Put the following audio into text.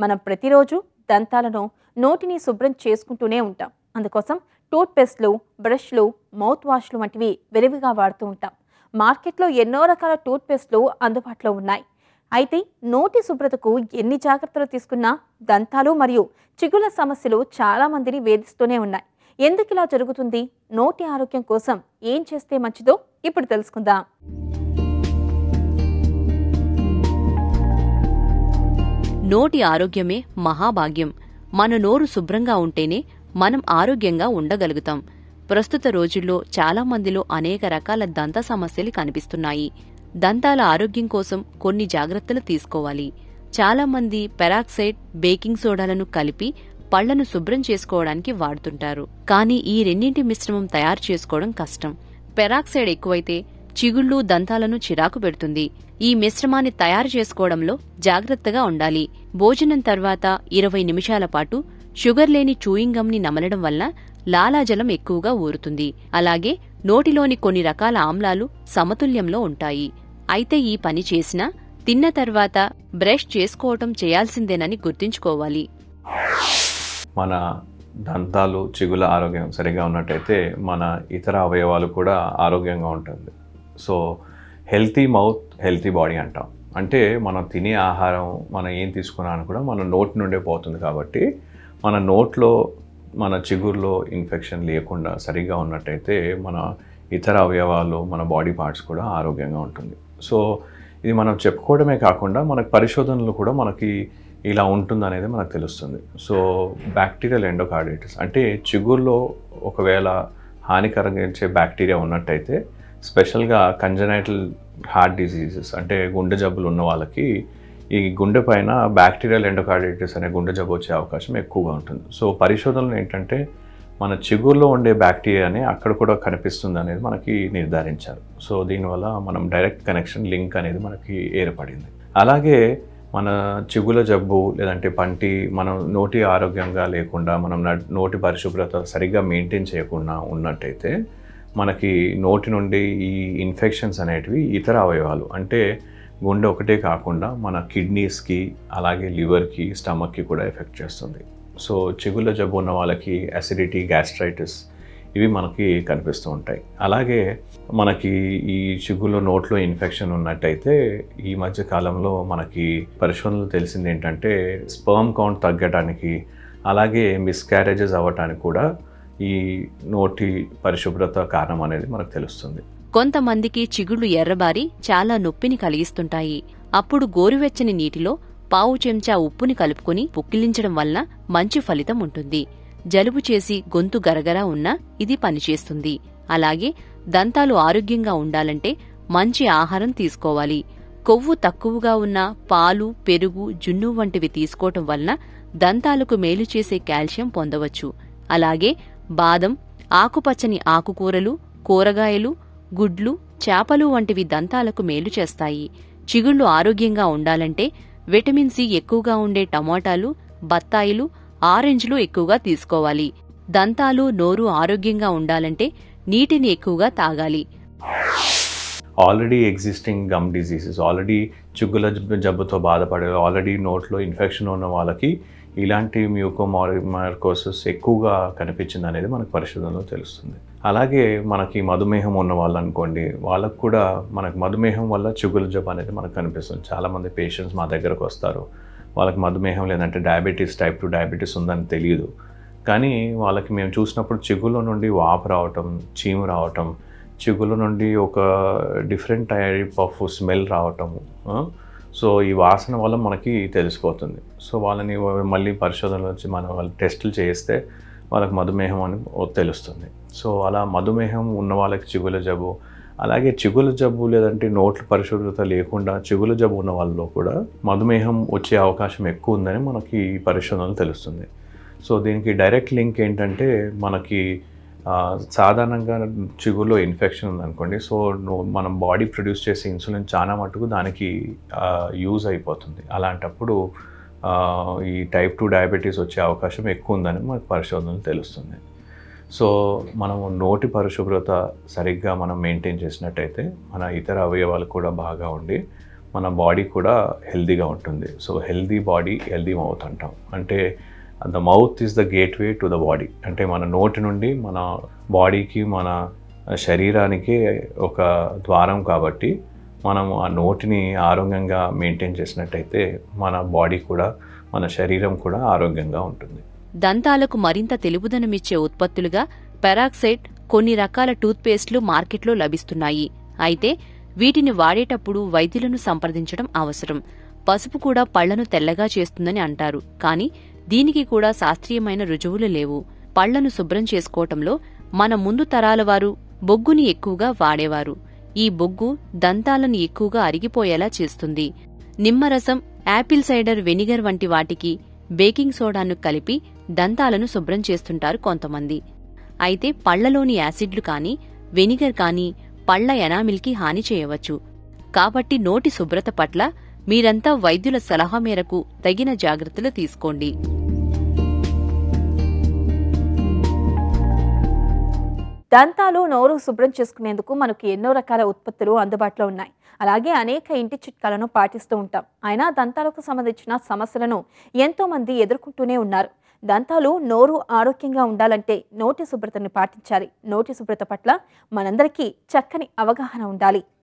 మనం ప్రతిరోజు దంతాలను నోటిని శుభ్రం చేసుకుంటూనే ఉంటాం. అందుకోసం టూత్ పేస్ట్లు, బ్రష్లు, మౌత్ వాష్లు వంటివి విరివిగా వాడుతూ ఉంటాం. మార్కెట్లో ఎన్నో రకాల టూత్ పేస్ట్లు అందుబాటులో ఉన్నాయి. అయితే నోటి శుభ్రతకు ఎన్ని జాగ్రత్తలు తీసుకున్నా దంతాలు మరియు చిగుళ్ళ సమస్యలు చాలా మందిని వేధిస్తూనే ఉన్నాయి. ఎందుకు ఇలా జరుగుతుంది? నోటి ఆరోగ్యం కోసం ఏం చేస్తే మంచిదో ఇప్పుడు తెలుసుకుందాం. నోటి ఆరోగ్యమే మహాభాగ్యం. మన నోరు శుభ్రంగా ఉంటేనే మనం ఆరోగ్యంగా ఉండగలుగుతాం. ప్రస్తుత రోజుల్లో చాలా మందిలో అనేక రకాల దంత సమస్యలు కనిపిస్తున్నాయి. దంతాల ఆరోగ్యం కోసం కొన్ని జాగ్రత్తలు తీసుకోవాలి. చాలా మంది పెరాక్సైడ్, బేకింగ్ సోడాలను కలిపి పళ్లను శుభ్రం చేసుకోవడానికి వాడుతుంటారు. కానీ ఈ రెండింటి మిశ్రమం తయారు చేసుకోవడం కష్టం. పెరాక్సైడ్ ఎక్కువైతే చిగుళ్ళు, దంతాలను చిరాకు పెడుతుంది. ఈ మిశ్రమాన్ని తయారు చేసుకోవడంలో జాగ్రత్తగా ఉండాలి. భోజనం తర్వాత 20 నిమిషాల పాటు షుగర్ లేని చూయింగ్ గమ్ ని నమలడం వల్ల లాలాజలం ఎక్కువగా ఊరుతుంది. అలాగే నోటిలోని కొన్ని రకాల ఆమ్లాలు సమతుల్యంలో ఉంటాయి. అయితే ఈ పని చేసినా తిన్న తర్వాత బ్రష్ చేసుకోవటం చేయాల్సిందేనని గుర్తుంచుకోవాలి. మన దంతాలు, చిగుల ఆరోగ్యం సరిగా ఉన్నట్టయితే మన ఇతర అవయవాలు కూడా ఆరోగ్యంగా ఉంటుంది. So healthy mouth, healthy body అంటాం. అంటే మనం తినే ఆహారం, మనం ఏం తీసుకున్నాను కూడా మన నోటి నుండే పోతుంది. కాబట్టి మన నోట్లో, మన చిగుర్లో ఇన్ఫెక్షన్ లేకుండా సరిగా ఉన్నట్టయితే మన ఇతర అవయవాలు, మన బాడీ పార్ట్స్ కూడా ఆరోగ్యంగా ఉంటుంది. సో ఇది మనం చెప్పుకోవడమే కాకుండా మనకు పరిశోధనలు కూడా మనకి ఇలా ఉంటుందనేది మనకు తెలుస్తుంది. సో బ్యాక్టీరియల్ ఎండోకార్డైటిస్ అంటే చిగుర్లో ఒకవేళ హానికరంగా బ్యాక్టీరియా ఉన్నట్టయితే, స్పెషల్గా కంజనైటల్ హార్ట్ డిసీజెస్ అంటే గుండె జబ్బులు ఉన్న వాళ్ళకి ఈ గుండె పైన బ్యాక్టీరియల్ ఎండోకార్డైటిస్ అనే గుండె జబ్బు వచ్చే అవకాశం ఎక్కువగా ఉంటుంది. సో పరిశోధనలు ఏంటంటే మన చిగుర్లో ఉండే బ్యాక్టీరియానే అక్కడ కూడా కనిపిస్తుంది అనేది మనకి నిర్ధారించారు. సో దీనివల్ల మనం డైరెక్ట్ కనెక్షన్, లింక్ అనేది మనకి ఏర్పడింది. అలాగే మన చిగుల జబ్బు లేదంటే పంటి, మనం నోటి ఆరోగ్యంగా లేకుండా, మనం నోటి పరిశుభ్రత సరిగ్గా మెయింటైన్ చేయకుండా ఉన్నట్టయితే మనకి నోటి నుండి ఈ ఇన్ఫెక్షన్స్ అనేటివి ఇతర అవయవాలు అంటే గుండె ఒకటే కాకుండా మన కిడ్నీస్కి, అలాగే లివర్కి, స్టమక్కి కూడా ఎఫెక్ట్ చేస్తుంది. సో చిగుళ్ళ జబ్బు ఉన్న వాళ్ళకి అసిడిటీ, గ్యాస్ట్రైటిస్ ఇవి మనకి కనిపిస్తూ ఉంటాయి. అలాగే మనకి ఈ చిగుళ్ళ నోట్లో ఇన్ఫెక్షన్ ఉన్నట్టయితే ఈ మధ్య కాలంలో మనకి పరిశోధనలు తెలిసింది ఏంటంటే స్పర్మ్ కౌంట్ తగ్గడానికి, అలాగే మిస్క్యారేజెస్ అవ్వటానికి కూడా ఈ నోటి పరిశుభ్రత కారణం అనేది మనకు తెలుస్తుంది. కొంతమందికి చిగుళ్ళు ఎర్రబారి చాలా నొప్పిని కలిగిస్తుంటాయి. అప్పుడు గోరువెచ్చని నీటిలో పావు చెంచా ఉప్పుని కలుపుకొని పుక్కిలించడం వల్ల మంచి ఫలితం ఉంటుంది. జలుబు చేసి గొంతు గరగరా ఉన్నా ఇది పనిచేస్తుంది. అలాగే దంతాలు ఆరోగ్యంగా ఉండాలంటే మంచి ఆహారం తీసుకోవాలి. కొవ్వు తక్కువగా ఉన్న పాలు, పెరుగు, జున్ను వంటివి తీసుకోవటం వలన దంతాలకు మేలు చేసే కాల్షియం పొందవచ్చు. అలాగే బాదం, ఆకుపచ్చని ఆకుకూరలు, కూరగాయలు, గుడ్లు, చేపలు వంటివి దంతాలకు మేలు చేస్తాయి. చిగుళ్ళు ఆరోగ్యంగా ఉండాలంటే విటమిన్ సి ఎక్కువగా ఉండే టమాటాలు, బత్తాయిలు, ఆరెంజ్లు ఎక్కువగా తీసుకోవాలి. దంతాలు, నోరు ఆరోగ్యంగా ఉండాలంటే నీటిని ఎక్కువగా తాగాలి. Already existing gum diseases, already చిగుళ్ళ జబ్బుతో బాధపడే, ఆల్రెడీ నోట్లో ఇన్ఫెక్షన్ ఉన్న వాళ్ళకి ఇలాంటి మ్యూకోమార్కోసిస్ ఎక్కువగా కనిపించింది అనేది మనకు పరిశోధనలో తెలుస్తుంది. అలాగే మనకి మధుమేహం ఉన్న వాళ్ళు అనుకోండి, వాళ్ళకు కూడా మనకు మధుమేహం వల్ల చిగుళ్ళ జబ్బు అనేది మనకు కనిపిస్తుంది. చాలామంది పేషెంట్స్ మా దగ్గరకు వస్తారు, వాళ్ళకి మధుమేహం లేదంటే డయాబెటీస్, టైప్ 2 డయాబెటీస్ ఉందని తెలియదు. కానీ వాళ్ళకి మేము చూసినప్పుడు చిగుళ్ళ నుండి వాపు రావటం, చీము రావటం, చిగుళ్ళ నుండి ఒక డిఫరెంట్ టైప్ ఆఫ్ స్మెల్ రావటము. సో ఈ వాసన వల్ల మనకి తెలిసిపోతుంది. సో వాళ్ళని మళ్ళీ పరిశోధనలు వచ్చి వాళ్ళు టెస్టులు చేస్తే వాళ్ళకి మధుమేహం అని తెలుస్తుంది. సో అలా మధుమేహం ఉన్న వాళ్ళకి చిగుళ్ళ జబ్బు, అలాగే చిగుళ్ళ జబ్బు లేదంటే నోట్ల పరిశుభ్రత లేకుండా చిగుళ్ళ జబ్బు ఉన్న వాళ్ళలో కూడా మధుమేహం వచ్చే అవకాశం ఎక్కువ ఉందని మనకి పరిశోధనలు తెలుస్తుంది. సో దీనికి డైరెక్ట్ లింక్ ఏంటంటే మనకి సాధారణంగా చిగురులో ఇన్ఫెక్షన్ ఉందనుకోండి, సో మనం బాడీ ప్రొడ్యూస్ చేసే ఇన్సులిన్ చాలా మటుకు దానికి యూజ్ అయిపోతుంది. అలాంటప్పుడు ఈ టైప్ 2 డయాబెటీస్ వచ్చే అవకాశం ఎక్కువ ఉందని మనకు పరిశోధనలు తెలుస్తుంది. సో మనము నోటి పరిశుభ్రత సరిగ్గా మనం మెయింటైన్ చేసినట్టయితే మన ఇతర అవయవాలు కూడా బాగా ఉండి మన బాడీ కూడా హెల్తీగా ఉంటుంది. So healthy body healthy mouth అంటాం. అంటే the mouth is the gateway to the body. అంటే మన నోటి నుండి మన బాడీకి మన శరీరానికి ఒక ద్వారం కాబట్టి మనము ఆ నోటిని ఆరోగ్యంగా మెయింటైన్ చేసినట్టయితే మన బాడీ కూడా మన శరీరం కూడా ఆరోగ్యంగా ఉంటుంది. దంతాలకు మరింత తెలుపుదనమిచ్చే ఉత్పత్తులుగా పెరాక్సైడ్, కొన్ని రకాల టూత్పేస్ట్లు మార్కెట్లో లభిస్తున్నాయి. అయితే వీటిని వాడేటప్పుడు వైద్యులను సంప్రదించడం అవసరం. పసుపు కూడా పళ్లను తెల్లగా చేస్తుందని అంటారు, కానీ దీనికి కూడా శాస్త్రీయమైన రుజువులు లేవు. పళ్లను శుభ్రం చేసుకోవటంలో మన ముందు తరాల వారు బొగ్గుని ఎక్కువగా వాడేవారు. ఈ బొగ్గు దంతాలను ఎక్కువగా అరిగిపోయేలా చేస్తుంది. నిమ్మరసం, యాపిల్ సైడర్ వెనిగర్ వంటి వాటికి బేకింగ్ సోడాను కలిపి దంతాలను శుభ్రం చేస్తుంటారు కొంతమంది. అయితే పళ్లలోని యాసిడ్లు కానీ వెనిగర్ కానీ పళ్ల ఎనామిల్కి హాని చేయవచ్చు. కాబట్టి నోటి శుభ్రత పట్ల మీరంతా వైద్యుల సలహా మేరకు తగిన జాగ్రత్తలు తీసుకోండి. దంతాలు, నోరు శుభ్రం చేసుకునేందుకు మనకు ఎన్నో రకాల ఉత్పత్తులు అందుబాటులో ఉన్నాయి. అలాగే అనేక ఇంటి చిట్కాలను పాటిస్తూ ఉంటాం. అయినా దంతాలకు సంబంధించిన సమస్యలను ఎంతో మంది ఎదుర్కొంటూనే ఉన్నారు. దంతాలు, నోరు ఆరోగ్యంగా ఉండాలంటే నోటి శుభ్రతను పాటించాలి. నోటి శుభ్రత పట్ల మనందరికీ చక్కని అవగాహన ఉండాలి.